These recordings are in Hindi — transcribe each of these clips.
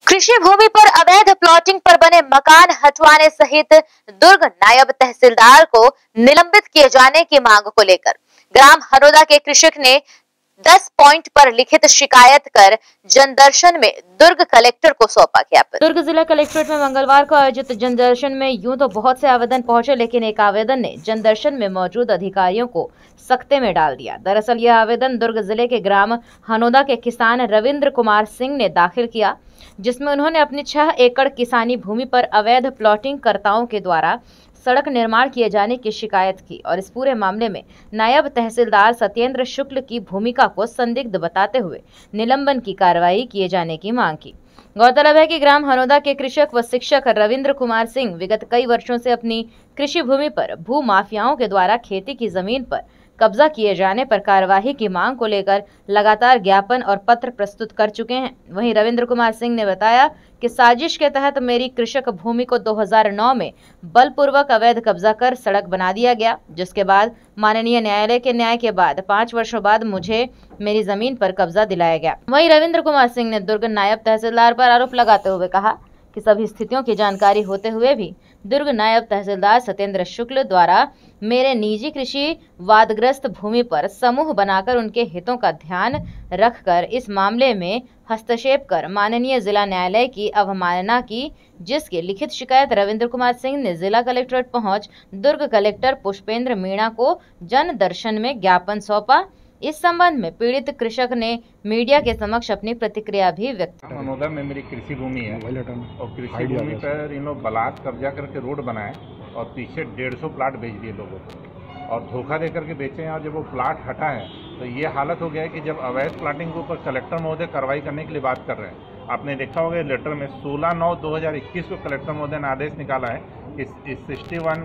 कृषि भूमि पर अवैध प्लॉटिंग पर बने मकान हटवाने सहित दुर्ग नायब तहसीलदार को निलंबित किए जाने की मांग को लेकर ग्राम हनोदा के कृषक ने 10 पॉइंट पर लिखित शिकायत कर जनदर्शन में दुर्ग कलेक्टर को सौंपा ज्ञापन। दुर्ग जिला कलेक्ट्रेट में मंगलवार को आयोजित जनदर्शन में यूं तो बहुत से आवेदन पहुंचे, लेकिन एक आवेदन ने जनदर्शन में मौजूद अधिकारियों को सकते में डाल दिया। दरअसल यह आवेदन दुर्ग जिले के ग्राम हनोदा के किसान रविंद्र कुमार सिंह ने दाखिल किया, जिसमें उन्होंने अपनी 6 एकड़ किसानी भूमि पर अवैध प्लॉटिंग कर्ताओं के द्वारा सड़क निर्माण किए जाने की शिकायत की और इस पूरे मामले में नायब तहसीलदार सत्येंद्र शुक्ल की भूमिका को संदिग्ध बताते हुए निलंबन की कार्रवाई किए जाने की मांग की। गौरतलब है कि ग्राम हनोदा के कृषक व शिक्षक रविंद्र कुमार सिंह विगत कई वर्षों से अपनी कृषि भूमि पर भू माफियाओं के द्वारा खेती की जमीन पर कब्जा किए जाने पर कार्यवाही की मांग को लेकर लगातार ज्ञापन और पत्र प्रस्तुत कर चुके हैं। वहीं रविंद्र कुमार सिंह ने बताया कि साजिश के तहत मेरी कृषक भूमि को 2009 में बलपूर्वक अवैध कब्जा कर सड़क बना दिया गया, जिसके बाद माननीय न्यायालय के न्याय के बाद 5 वर्षों बाद मुझे मेरी जमीन पर कब्जा दिलाया गया। वहीं रविंद्र कुमार सिंह ने दुर्ग नायब तहसीलदार पर आरोप लगाते हुए कहा कि सभी स्थितियों की जानकारी होते हुए भी दुर्ग नायब तहसीलदार सत्येंद्र शुक्ल द्वारा मेरे निजी कृषि वादग्रस्त भूमि पर समूह बनाकर उनके हितों का ध्यान रखकर इस मामले में हस्तक्षेप कर माननीय जिला न्यायालय की अवमानना की, जिसकी लिखित शिकायत रविंद्र कुमार सिंह ने जिला कलेक्ट्रेट पहुंच दुर्ग कलेक्टर पुष्पेंद्र मीणा को जनदर्शन में ज्ञापन सौंपा। इस संबंध में पीड़ित कृषक ने मीडिया के समक्ष अपनी प्रतिक्रिया भी व्यक्त की। हनोदा में मेरी कृषि भूमि है और कृषि भूमि पर इन लोग बलात् कब्जा करके रोड बनाए और पीछे 150 प्लाट बेच दिए लोगों को और धोखा दे करके बेचे हैं। और जब वो प्लाट हटा है तो ये हालत हो गया है कि जब अवैध प्लाटिंग के ऊपर कलेक्टर महोदय कार्रवाई करने के लिए बात कर रहे हैं। आपने देखा होगा लेटर में 16/9/2021 को कलेक्टर महोदय ने आदेश निकाला है कि 61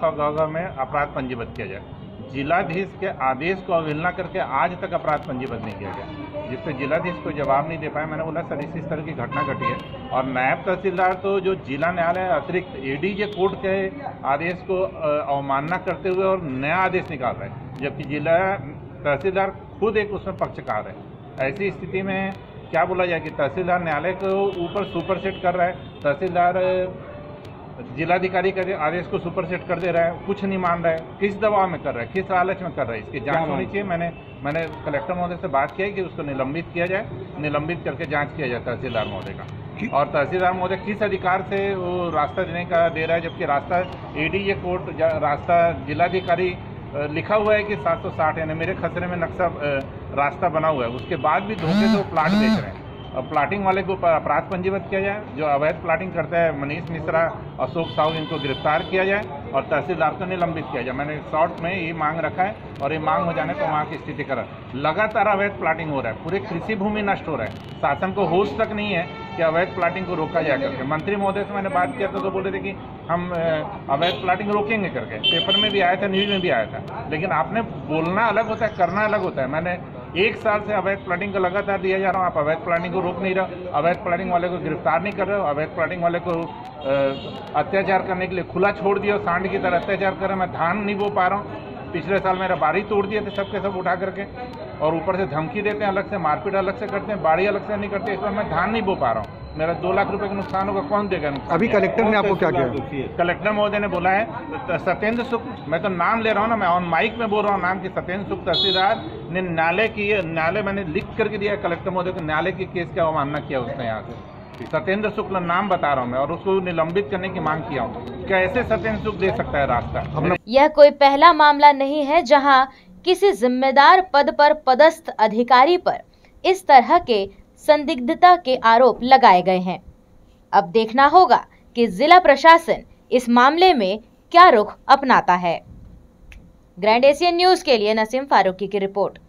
क में अपराध पंजीबद्ध किया जाए। जिलाधीश के आदेश को अवहेलना करके आज तक अपराध पंजीबद्ध नहीं किया गया, जिससे जिलाधीश को जवाब नहीं दे पाए। मैंने बोला सर इस तरह की घटना घटी है और नायब तहसीलदार तो जो जिला न्यायालय अतिरिक्त एडीजे कोर्ट के आदेश को अवमानना करते हुए और नया आदेश निकाल रहे हैं, जबकि जिला तहसीलदार खुद एक उसमें पक्षकार है। ऐसी स्थिति में क्या बोला जाए कि तहसीलदार न्यायालय को ऊपर सुपरसेट कर रहा है, तहसीलदार जिलाधिकारी के आदेश को सुपरसेट कर दे रहा है, कुछ नहीं मान रहा है। किस दबाव में कर रहा है, किस लालच में कर रहा है, इसकी जांच होनी चाहिए। मैंने कलेक्टर महोदय से बात की है कि उसको निलंबित किया जाए, निलंबित करके जांच किया जाए तहसीलदार महोदय का। और तहसीलदार महोदय किस अधिकार से वो रास्ता देने का दे रहा है, जबकि रास्ता एडीजे कोर्ट रास्ता जिलाधिकारी लिखा हुआ है कि 760 यानी मेरे खसरे में नक्शा रास्ता बना हुआ है, उसके बाद भी धोखे से वो प्लाट बेच रहे हैं। प्लाटिंग वाले को अपराध पंजीबद्ध किया जाए, जो अवैध प्लाटिंग करता है मनीष मिश्रा, अशोक साहू, इनको गिरफ्तार किया जाए और तहसीलदार को निलंबित किया जाए। मैंने शॉर्ट में ये मांग रखा है और ये मांग हो जाने पर वहाँ की स्थिति करा। लगातार अवैध प्लाटिंग हो रहा है, पूरे कृषि भूमि नष्ट हो रहा है। शासन को होश तक नहीं है कि अवैध प्लाटिंग को रोका जाए करके। मंत्री महोदय से मैंने बात किया था तो बोल रहे थे कि हम अवैध प्लाटिंग रोकेंगे करके, पेपर में भी आया था, न्यूज में भी आया था। लेकिन आपने बोलना अलग होता है, करना अलग होता है। मैंने 1 साल से अवैध प्लाटिंग को लगातार दिया जा रहा हूँ, आप अवैध प्लाटिंग को रोक नहीं रहे, अवैध प्लाटिंग वाले को गिरफ्तार नहीं कर रहे हो, अवैध प्लाटिंग वाले को अत्याचार करने के लिए खुला छोड़ दिया, सांड की तरह अत्याचार कर रहे। मैं धान नहीं बो पा रहा हूँ, पिछले साल मेरा बाड़ी तोड़ दिए थे सबके सब उठा करके, और ऊपर से धमकी देते हैं अलग से, मारपीट अलग से करते हैं, बाड़ी अलग से नहीं करते। इस बार मैं धान नहीं बो पा रहा हूँ, मेरा 2 लाख रुपए का नुकसान होगा, कौन देगा नुकसान? अभी कलेक्टर ने आपको क्या किया? कलेक्टर महोदय ने बोला है सत्येंद्र शुक्ल, मैं तो नाम ले रहा हूँ ना, मैं ऑन माइक में बोल रहा हूँ नाम की सत्येंद्र शुक्ल तहसीलदार ने न्यायालय मैंने लिख करके दिया कलेक्टर महोदय को, न्यायालय की केस की अवमानना किया उसने। यहाँ से सत्येंद्र शुक्ल नाम बता रहा हूँ मैं, और उसको निलंबित करने की मांग किया हूँ। कैसे सत्येंद्र शुक्ल दे सकता है रास्ता? यह कोई पहला मामला नहीं है जहां किसी जिम्मेदार पद पर पदस्थ अधिकारी पर इस तरह के संदिग्धता के आरोप लगाए गए हैं। अब देखना होगा कि जिला प्रशासन इस मामले में क्या रुख अपनाता है। ग्रैंड एशियन न्यूज के लिए नसीम फारूकी की रिपोर्ट।